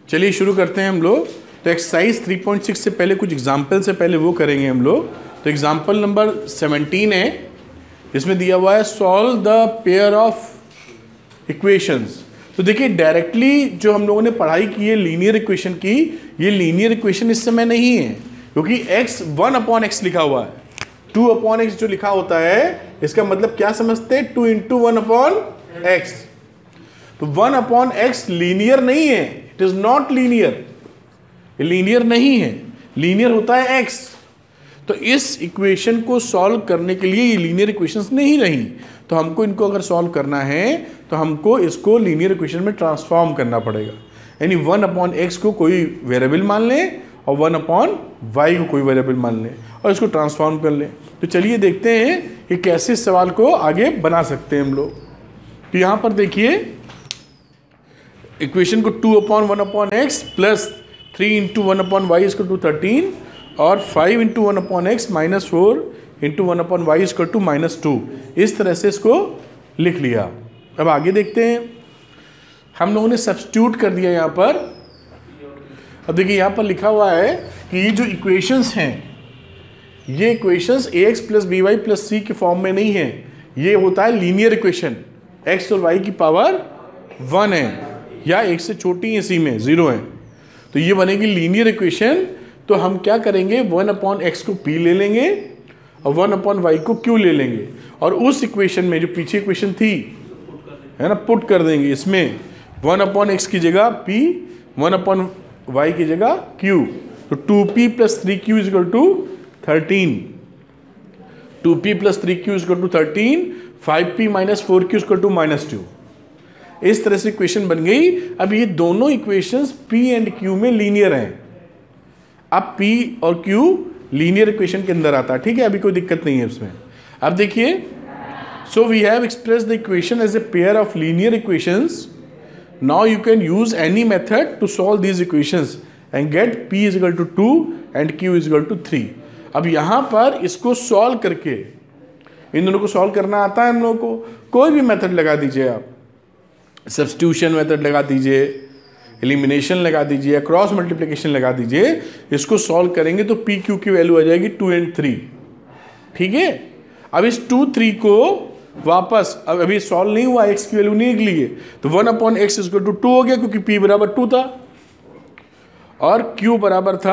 चलिए शुरू करते हैं हम लोग। तो एक्सरसाइज 3.6 से पहले कुछ एग्जाम्पल से पहले वो करेंगे हम लोग। तो एग्जाम्पल नंबर 17 है, इसमें दिया हुआ है solve the pair of equations. तो देखिए डायरेक्टली जो हम लोगों ने पढ़ाई की है लीनियर इक्वेशन की, ये लीनियर इक्वेशन इस समय नहीं है क्योंकि x 1/x लिखा हुआ है। 2/x जो लिखा होता है इसका मतलब क्या समझते हैं, 2 × 1/x। तो 1/x लीनियर नहीं है, it is not linear, linear नहीं है, लीनियर होता है x। तो इस इक्वेशन को सॉल्व करने के लिए ये लीनियर इक्वेशंस नहीं रही, तो हमको इनको अगर सॉल्व करना है तो हमको इसको लीनियर इक्वेशन में ट्रांसफॉर्म करना पड़ेगा। यानी 1/x को कोई वेरिएबल मान लें और 1/y को कोई वेरिएबल मान लें और इसको ट्रांसफॉर्म कर लें। तो चलिए देखते हैं कि कैसे इस सवाल को आगे बना सकते हैं हम लोग। तो यहाँ पर देखिए इक्वेशन को 2/1/x plus 3 × 1/y is equal to 13 और 5 × 1/x minus 4 × 1/y is equal to -2, इस तरह से इसको लिख लिया। अब आगे देखते हैं, हम लोगों ने सब्स्टिट्यूट कर दिया यहाँ पर। अब देखिए यहाँ पर लिखा हुआ है कि ये जो इक्वेशंस हैं, ये इक्वेशंस ax + by + c के फॉर्म में नहीं है, ये होता है लीनियर इक्वेशन। x और y की पावर 1 है या 1 से छोटी है, c में 0 है, तो ये बनेगी लीनियर इक्वेशन। तो हम क्या करेंगे, 1/x को p ले लेंगे और 1/y को q ले लेंगे और उस इक्वेशन में जो पीछे इक्वेशन थी है ना, पुट कर देंगे इसमें 1/x की जगह p, 1/y की जगह q। तो 2p + 3q is equal to 13, 2p + 3q is equal to 13, 5p - 4q is equal to -2। इस तरह से इक्वेशन बन गई। अब ये दोनों इक्वेशंस p एंड q में लीनियर हैं। अब p और q लीनियर इक्वेशन के अंदर आता है, ठीक है, अभी कोई दिक्कत नहीं है उसमें। अब देखिए, so we have express the equation as a pair of linear equations. Now you can use any method to solve these equations and get p is equal to 2 and q is equal to 3। अब यहाँ पर इसको solve करके, इन दोनों को solve करना आता है हम लोगों को, कोई भी मेथड लगा दीजिए आप, सब्स्टिट्यूशन मेथड लगा दीजिए, एलिमिनेशन लगा दीजिए, क्रॉस मल्टीप्लिकेशन लगा दीजिए, इसको सॉल्व करेंगे तो पी क्यू की वैल्यू आ जाएगी 2 और 3, ठीक है। अब इस 2, 3 को वापस, अब अभी सॉल्व नहीं हुआ, x की वैल्यू नहीं निकली है, तो 1/x इज इक्वल टू 2 हो गया क्योंकि p बराबर 2 था और q बराबर था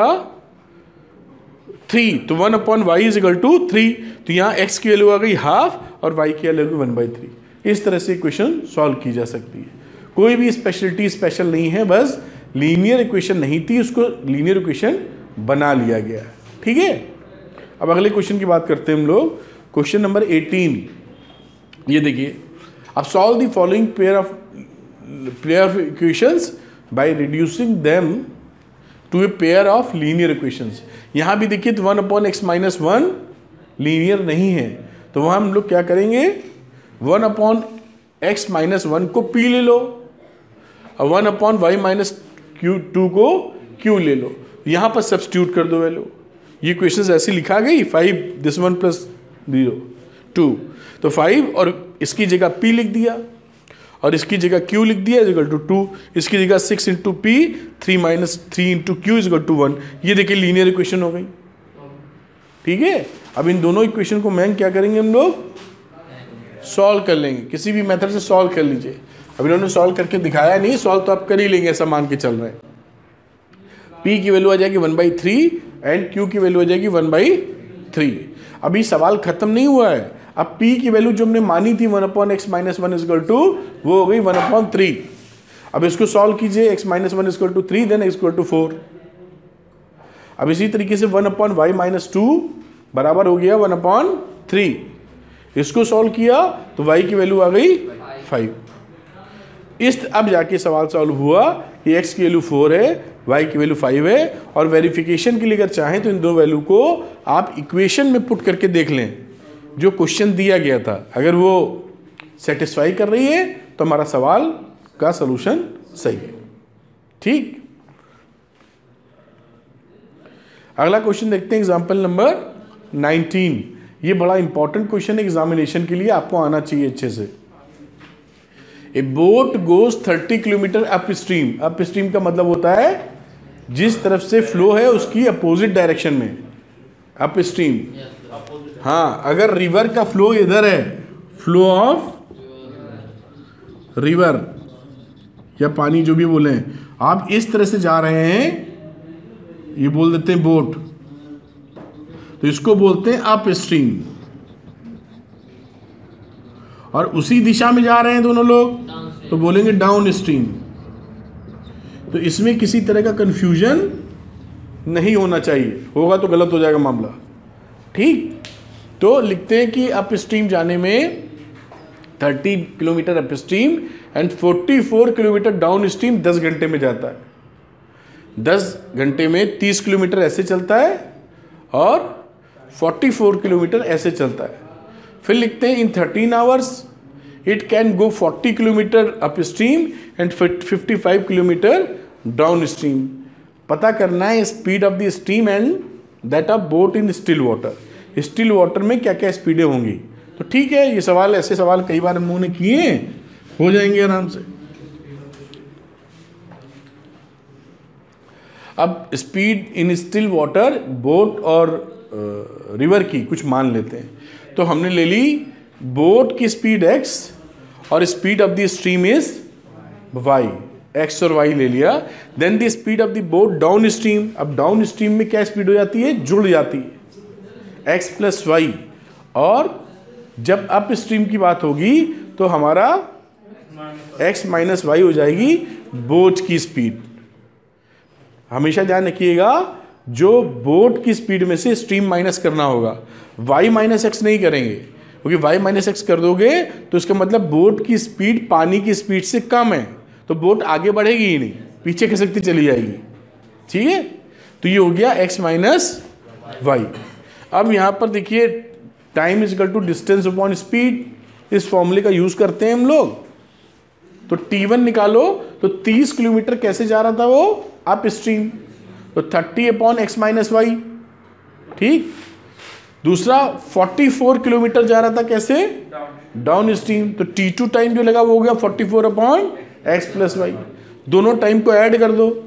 3, तो 1/y इज इक्वल टू 3। तो यहाँ x की वैल्यू आ गई हाफ और y की वैल्यू 1/3। इस तरह से इक्वेशन सॉल्व की जा सकती है। कोई भी स्पेशल नहीं है, बस लीनियर इक्वेशन नहीं थी, उसको लीनियर इक्वेशन बना लिया गया है, ठीक है। अब अगले क्वेश्चन की बात करते हैं हम लोग। क्वेश्चन नंबर 18, ये देखिए, अब solve the following pair of equations by reducing them to a pair of linear equations. यहाँ भी देखिए तो 1/x - 1 लीनियर नहीं है, तो वहाँ हम लोग क्या करेंगे, 1/x - 1 को p ले लो और 1/y - 2 को q ले लो। यहाँ पर सब्स्टिट्यूट कर दो वैल्यू, ये क्वेश्चन ऐसी लिखा गई, 5 this 1 + 0 2, तो 5 और इसकी जगह p लिख दिया और इसकी जगह q लिख दिया इज इक्वल टू 2, इसकी जगह 6 × p, 3 - 3 × q is equal to 1। ये देखिए लीनियर इक्वेशन हो गई, ठीक है। अब इन दोनों इक्वेशन को मैन क्या करेंगे, हम लोग सॉल्व कर लेंगे, किसी भी मेथड से सॉल्व कर लीजिए। अब इन्होंने सॉल्व करके दिखाया नहीं, सॉल्व तो आप कर ही लेंगे, ऐसा मान के चल रहे हैं। p की वैल्यू आ जाएगी 1/3 एंड q की वैल्यू आ जाएगी 1/3। अभी सवाल खत्म नहीं हुआ है, अब p की वैल्यू जो हमने मानी थी 1/x - 1 इज इक्वल टू, वो हो गई 1/3। अब इसको सॉल्व कीजिए, x - 1 is equal to 3 then x equal to 4। अब इसी तरीके से 1/y - 2 बराबर हो गया 1/3। इसको सॉल्व किया तो y की वैल्यू आ गई 5। इस अब जाके सवाल सॉल्व हुआ कि x की वैल्यू 4 है, y की वैल्यू 5 है, और वेरिफिकेशन के लिए अगर चाहें तो इन दो वैल्यू को आप इक्वेशन में पुट करके देख लें जो क्वेश्चन दिया गया था। अगर वो सेटिस्फाई कर रही है तो हमारा सवाल का सलूशन सही है, ठीक। अगला क्वेश्चन देखते हैं, एग्जाम्पल नंबर 19। ये बड़ा इंपॉर्टेंट क्वेश्चन है एग्जामिनेशन के लिए, आपको आना चाहिए अच्छे से। A boat goes 30 kilometre upstream. Upstream का मतलब होता है जिस तरफ से फ्लो है उसकी अपोजिट डायरेक्शन में, अप स्ट्रीम। हाँ, अगर रिवर का फ्लो इधर है, फ्लो ऑफ रिवर या पानी जो भी बोले, आप इस तरह से जा रहे हैं, ये बोल देते हैं बोट, तो इसको बोलते हैं अप स्ट्रीम। और उसी दिशा में जा रहे हैं दोनों लोग तो बोलेंगे डाउन स्ट्रीम। तो इसमें किसी तरह का कंफ्यूजन नहीं होना चाहिए, होगा तो गलत हो जाएगा मामला। ठीक, तो लिखते हैं कि अप स्ट्रीम जाने में 30 kilometre upstream and 44 kilometre downstream 10 घंटे में जाता है। 10 घंटे में 30 किलोमीटर ऐसे चलता है और 44 किलोमीटर ऐसे चलता है। फिर लिखते हैं in 13 hours it can go 40 kilometre upstream and 55 kilometre downstream. पता करना है speed of the stream and that of boat in still water. Still water में क्या क्या स्पीडें होंगी। तो ठीक है, ये सवाल, ऐसे सवाल कई बार हम लोगों ने किए, हो जाएंगे आराम से। अब speed in still water boat और रिवर की कुछ मान लेते हैं। तो हमने ले ली बोट की स्पीड x और speed of the stream is y, x और y ले लिया। Then the speed of the boat downstream. अब डाउन स्ट्रीम में क्या स्पीड हो जाती है, जुड़ जाती है x प्लस वाई। और जब अप स्ट्रीम की बात होगी तो हमारा x माइनस वाई हो जाएगी बोट की स्पीड। हमेशा ध्यान रखिएगा, जो बोट की स्पीड में से स्ट्रीम माइनस करना होगा, y माइनस एक्स नहीं करेंगे, क्योंकि y माइनस एक्स कर दोगे तो इसका मतलब बोट की स्पीड पानी की स्पीड से कम है, तो बोट आगे बढ़ेगी ही नहीं, पीछे खिसकती चली जाएगी। ठीक है, तो ये हो गया x माइनस वाई। अब यहाँ पर देखिए time is equal to distance upon speed, इस फॉर्मूले का यूज करते हैं हम लोग। तो t1 निकालो, तो 30 किलोमीटर कैसे जा रहा था वो, अप स्ट्रीम, तो 30 अपॉन एक्स माइनस वाई। ठीक, दूसरा 44 किलोमीटर जा रहा था कैसे, डाउन स्ट्रीम, तो t2 टाइम जो लगा वो हो गया 44 अपॉन एक्स प्लस वाई। दोनों टाइम को ऐड कर दो,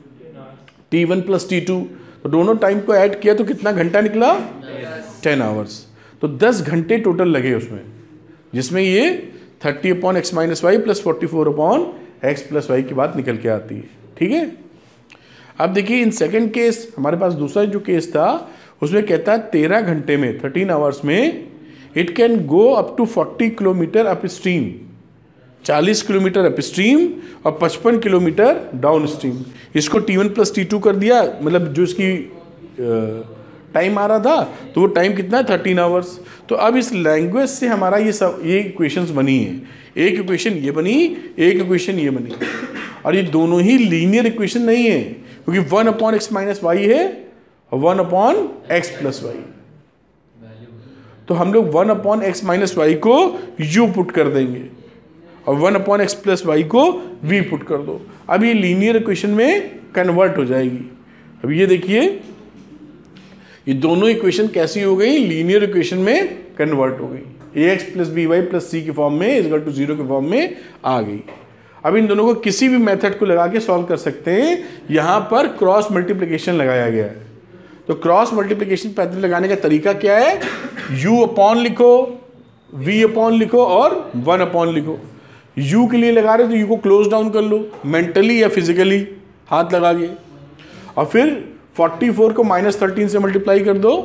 t1 प्लस t2, तो दोनों टाइम को ऐड किया तो कितना घंटा निकला, 10 आवर्स। तो 10 घंटे टोटल लगे उसमें, जिसमें ये 30 upon x minus y plus 44 upon x plus y की बात निकल के आती है। ठीक है, अब देखिए इन सेकंड केस, हमारे पास दूसरा जो केस था उसमें कहता है 13 घंटे में 13 आवर्स में it can go up to 40 kilometre upstream, 40 kilometre upstream और 55 किलोमीटर डाउन स्ट्रीम। इसको t1 प्लस t2 कर दिया, मतलब जो इसकी टाइम आ रहा था तो वो टाइम कितना है 13 आवर्स। तो अब इस लैंग्वेज से हमारा ये इक्वेशंस बनी है, एक इक्वेशन ये बनी, एक इक्वेशन ये बनी, और ये दोनों ही लीनियर इक्वेशन नहीं है, क्योंकि 1 अपॉन एक्स माइनस वाई है और 1 अपॉन एक्स प्लस वाई। तो हम लोग 1 अपॉन एक्स माइनस वाई को u पुट कर देंगे और 1 अपॉन एक्स प्लस वाई को v पुट कर दो। अब ये लीनियर इक्वेशन में कन्वर्ट हो जाएगी। अब ये देखिए, ये दोनों इक्वेशन कैसी हो गई, लीनियर इक्वेशन में कन्वर्ट हो गई, ax plus b y plus c के फॉर्म में इज इक्वल टू 0 के फॉर्म में आ गई। अब इन दोनों को किसी भी मेथड को लगा के सॉल्व कर सकते हैं। यहाँ पर क्रॉस मल्टीप्लिकेशन लगाया गया है, तो क्रॉस मल्टीप्लिकेशन पैटर्न लगाने का तरीका क्या है, u अपॉन लिखो, v अपॉन लिखो और 1 अपॉन लिखो। u के लिए लगा रहे तो u को क्लोज डाउन कर लो मेंटली या फिजिकली हाथ लगा के, और फिर 44 को -13 से मल्टीप्लाई कर दो,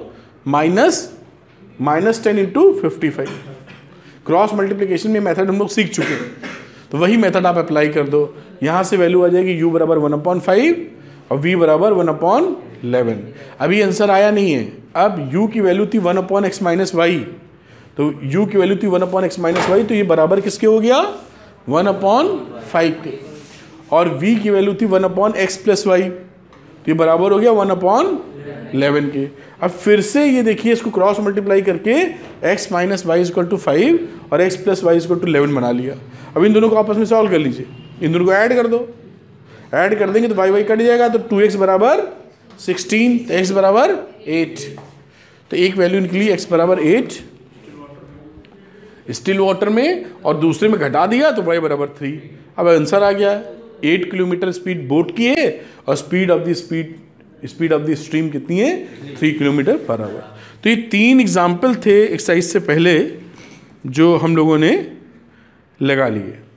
-10 इंटू 55। क्रॉस मल्टीप्लिकेशन में मेथड हम लोग सीख चुके हैं, तो वही मेथड आप अप्लाई कर दो। यहाँ से वैल्यू आ जाएगी u बराबर 1/5 और v बराबर 1/11। अभी आंसर आया नहीं है। अब u की वैल्यू थी 1 अपॉन एक्स माइनस वाई, तो u की वैल्यू थी 1 अपॉन एक्स माइनस वाई, तो ये बराबर किसके हो गया, 1/5 के। और v की वैल्यू थी 1 अपॉन एक्स प्लस वाई, तो ये बराबर हो गया 1/11 के। अब फिर से ये देखिए, इसको क्रॉस मल्टीप्लाई करके x minus y equal to 5 और x plus y equal to 11 बना लिया। अब इन दोनों को आपस में सॉल्व कर लीजिए, इन दोनों को ऐड कर दो, ऐड कर देंगे तो y कट जाएगा, तो 2x बराबर 16, तो x बराबर 8, तो एक वैल्यू निकली x बराबर 8, स्टिल वाटर में, और दूसरे में घटा दिया तो y बराबर 3। अब आंसर आ गया, 8 किलोमीटर स्पीड बोट की है और स्पीड ऑफ द स्ट्रीम कितनी है, 3 किलोमीटर पर आवर। तो ये 3 एग्जाम्पल थे एक्सरसाइज से पहले जो हम लोगों ने लगा लिए।